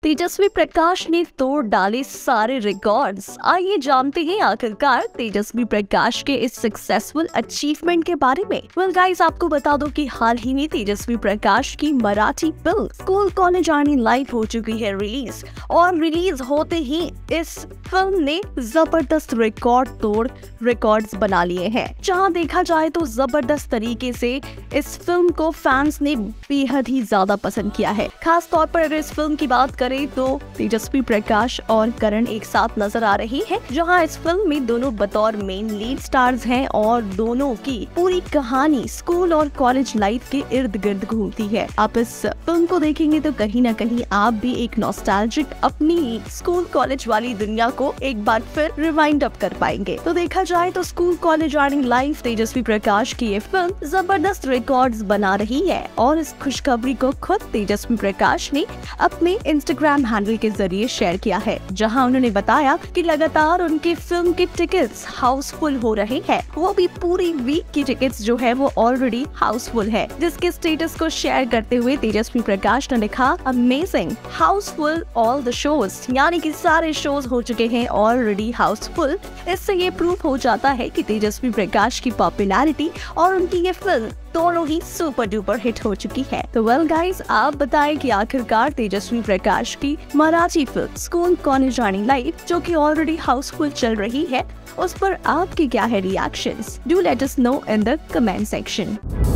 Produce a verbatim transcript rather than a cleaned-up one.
तेजस्वी प्रकाश ने तोड़ डाले सारे रिकॉर्ड्स। आइए जानते हैं आखिरकार तेजस्वी प्रकाश के इस सक्सेसफुल अचीवमेंट के बारे में। वेल गाइस, आपको बता दो कि हाल ही में तेजस्वी प्रकाश की Marathi film school college Ani life हो चुकी है रिलीज, और रिलीज होते ही इस फिल्म ने जबरदस्त रिकॉर्ड तोड़ रिकॉर्ड्स बना लिए हैं। जहां देखा जाए तो जबरदस्त तरीके से इस फिल्म को फैंस ने बेहद ही ज्यादा पसंद किया है। खास तौर पर अगर इस फिल्म की बात करें तो तेजस्वी प्रकाश और करण एक साथ नजर आ रही हैं, जहां इस फिल्म में दोनों बतौर मेन लीड स्टार्स हैं और दोनों की पूरी कहानी स्कूल और कॉलेज लाइफ के इर्द गिर्द घूमती है। आप इस फिल्म को देखेंगे तो कहीं ना कहीं आप भी एक नॉस्टैल्जिक अपनी स्कूल कॉलेज वाली दुनिया को एक बार फिर रिवाइंड अप कर पाएंगे। तो देखा जाए तो school college Ani life Tejasswi Prakash की ये फिल्म जबरदस्त रिकॉर्ड्स बना रही है, और इस खुशखबरी को खुद तेजस्वी प्रकाश ने अपने इंस्टाग्राम हैंडल के जरिए शेयर किया है, जहां उन्होंने बताया कि लगातार उनके फिल्म के टिकट्स हाउसफुल हो रहे हैं। वो भी पूरी वीक की टिकट्स जो है वो ऑलरेडी हाउसफुल है, जिसके स्टेटस को शेयर करते हुए तेजस्वी प्रकाश ने लिखा, amazing, houseful all the shows, यानी कि सारे शोज हो चुके हैं ऑलरेडी हाउसफुल। इससे ये प्रूफ हो जाता है कि तेजस्वी प्रकाश की पॉपुलैरिटी और उनकी ये फिल्म दोनों ही सुपर डुपर हिट हो चुकी है। तो वेल गाइस, आप बताएं कि आखिरकार तेजस्वी प्रकाश की Marathi film school college Ani life, जो कि ऑलरेडी हाउसफुल चल रही है, उस पर आपके क्या है reactions? Do let us know in the comment section.